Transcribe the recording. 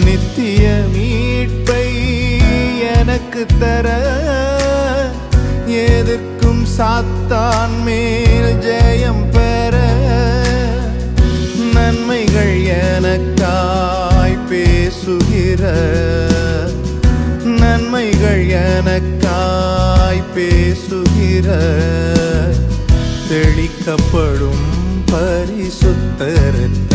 நித்திய மீட்பை எனக்கு தர எதற்கும் சாத்தான் மேல் ஜெயம் பெற நன்மைகள் எனக்காய் பேசுகிற நன்மைகள் எனக்காய் பேசுகிற தெளிக்கப்படும் பரிசுத்த இரத்தம்